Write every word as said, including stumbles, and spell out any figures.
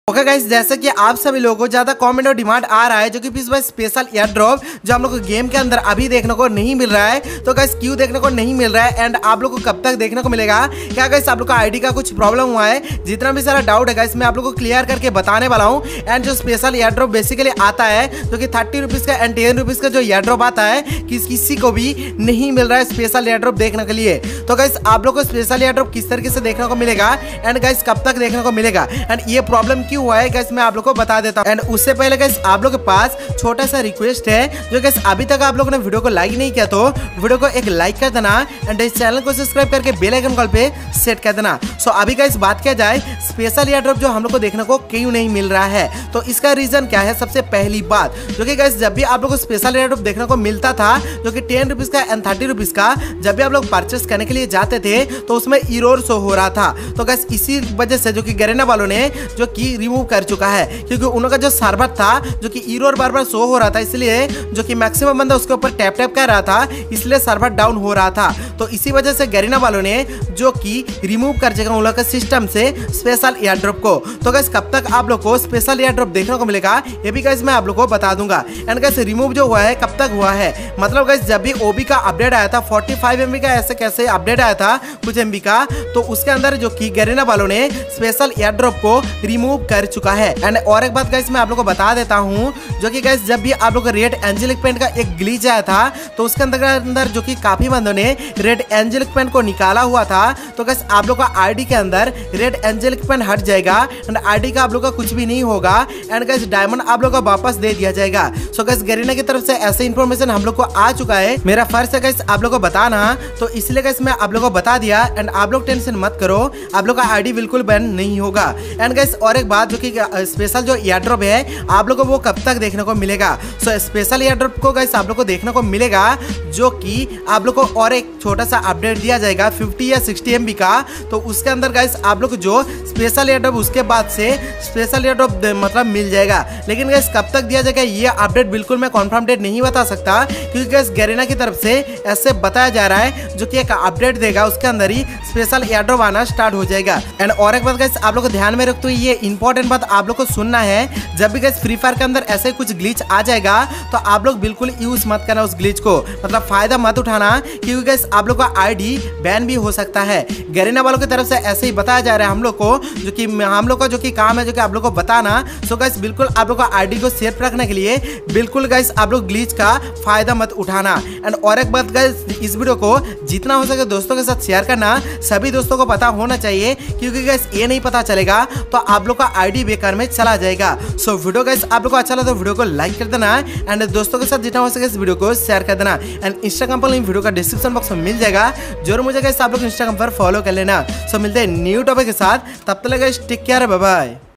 Okay guys, जैसे कि आप सभी लोगों को ज्यादा कमेंट और डिमांड आ रहा है जो कि इस बार स्पेशल एयर ड्रॉप जो हम लोग को गेम के अंदर अभी देखने को नहीं मिल रहा है। तो गाइस क्यों देखने को नहीं मिल रहा है एंड आप लोग को कब तक देखने को मिलेगा? क्या गाइस आप लोग का आईडी का कुछ प्रॉब्लम हुआ है? जितना भी सारा डाउट है गाइस मैं आप लोग को क्लियर करके बताने वाला हूँ। एंड जो स्पेशल एयर ड्रॉप बेसिकली आता है जो कि थर्टी रुपीज का एंड टेन रुपीज का जो एयर ड्रॉप आता है कि किसी को भी नहीं मिल रहा है स्पेशल एयर ड्रॉप देखने के लिए। तो गाइस आप लोग को स्पेशल एयर ड्रॉप किस तरीके से देखने को मिलेगा एंड गाइस कब तक देखने को मिलेगा एंड ये प्रॉब्लम क्यों हुआ है गाइस मैं आप लोग को बता देता हूं। एंड उससे पहले गाइस आप लोग के पास छोटा सा रिक्वेस्ट है, जो गाइस अभी तक आप लोगों ने वीडियो को लाइक नहीं किया तो वीडियो को एक लाइक कर देना एंड इस चैनल को सब्सक्राइब करके बेल आइकन कॉल पे सेट कर देना। सो अभी गाइस बात किया जाए स्पेशल एयर ड्रॉप जो हम लोग को देखने को क्यों नहीं मिल रहा है, तो इसका रीजन क्या है? सबसे पहली बात जो कि गाइस जब भी आप लोग को स्पेशल एयर ड्रॉप देखने को मिलता था जो कि टेन रुपीज का एंड थर्टी रुपीज का, जब भी आप लोग परचेस करने के लिए जाते थे तो उसमें इरोर शो हो रहा था। तो गाइस इसी वजह से जो कि गरीना वालों ने जो कि रिमूव कर चुका है, क्योंकि उनका जो सर्वर था जो कि इरोर बार बार शो हो रहा था, इसलिए जो कि मैक्सिमम बंदा उसके ऊपर टैप टैप कर रहा था, इसलिए सर्वर डाउन हो रहा था। तो इसी वजह से गरीना वालों ने जो कि रिमूव कर चुका उन लोग का सिस्टम से स्पेशल एयर ड्रॉप को। तो गाइस कब तक आप लोग को स्पेशल एयर ड्रॉप देखने को मिलेगा ये भी गाइस मैं आप लोग को बता दूंगा। एंड गाइस रिमूव जो हुआ है कब तक हुआ है, मतलब गाइस जब भी ओबी का अपडेट आया था पैंतालीस एमबी का ऐसे कैसे अपडेट आया था कुछ एमबी का, तो उसके अंदर जो कि गरीना वालों ने स्पेशल एयर ड्रॉप को रिमूव कर चुका है। एंड और एक बात गाइस मैं आप लोग को बता देता हूं, जो कि गाइस जब भी आप लोग रेड एंजेलिक पेंट का एक ग्लिच आया था तो उसके अंदर अंदर जो कि काफी बंदों ने रेड एंजेलिक पेंट को निकाला हुआ था। तो गाइस आप लोग का आईडी के अंदर रेड एंजेलिक पेंट हट जाएगा एंड आईडी का आप लोग का कुछ भी नहीं होगा एंड गाइस डायमंड आप लोग का वापस दे दिया जाएगा। सो गाइस गरीना की तरफ से ऐसे इन्फॉर्मेशन हम लोग को आ चुका है, मेरा फर्ज है गाइस आप लोग को बताना, तो इसलिए गाइस मैं आप लोग को बता दिया। एंड आप लोग टेंशन मत करो, आप लोग का आईडी बिल्कुल बैन नहीं होगा। एंड गाइस और एक बात जो कि स्पेशल जो एयर ड्रॉप है आप लोग को वो कब तक देखने को मिलेगा? सो स्पेशल एयर ड्रॉप को गाइस आप लोग को देखने को मिलेगा जो कि आप लोग को और एक छोटा सा अपडेट दिया जाएगा फिफ्टी या सिक्सटी एमबी का। तो उसके अंदर गाइस आप लोग जो स्पेशल एयर ड्रॉप उसके बाद से स्पेशल एयर ड्रॉप मतलब मिल जाएगा। लेकिन गाइस कब तक दिया जाएगा ये अपडेट बिल्कुल मैं कंफर्म डेट नहीं बता सकता, क्योंकि गाइस गरीना की तरफ से ऐसे बताया जा रहा है जो कि एक अपडेट देगा उसके अंदर ही स्पेशल एयर ड्रॉप आना स्टार्ट हो जाएगा। एंड और एक बात गाइस आप लोग को ध्यान में रखते हुए ये इंपॉर्टेंट बात आप लोग को सुनना है, जब भी गाइस फ्री फायर के अंदर ऐसे कुछ ग्लिच आ जाएगा तो आप लोग बिल्कुल यूज मत करना उस ग्लिच को, मतलब फायदा मत उठाना, क्योंकि गाइस आप लोग का आईडी बैन भी हो सकता है। गरीना वालों की तरफ से ऐसे ही बताया जा रहा है हम लोग को, जो कि हम लोग का जो कि काम है जो कि आप लोग को बताना। सो गाइस बिल्कुल आप लोग का आईडी को सेफ रखने के लिए बिल्कुल गाइस आप लोग ग्लिच का फायदा मत उठाना। एंड और एक बात गाइस इस वीडियो को जितना हो सके दोस्तों के साथ शेयर करना, सभी दोस्तों को पता होना चाहिए, क्योंकि गाइस ये नहीं पता चलेगा तो आप लोग का आईडी बेकार में चला जाएगा। सो वीडियो गाइस आप लोग को अच्छा लगा तो वीडियो को लाइक कर देना एंड दोस्तों के साथ जितना हो सके इस वीडियो को शेयर कर देना। एंड इंस्टाग्राम पर लिंक वीडियो का डिस्क्रिप्शन बॉक्स में मिल जाएगा, जरूर मुझे गाइस आप लोग इंस्टाग्राम पर फॉलो कर लेना। सो मिलते हैं न्यू टॉपिक के साथ, तब तक guys take care, bye bye.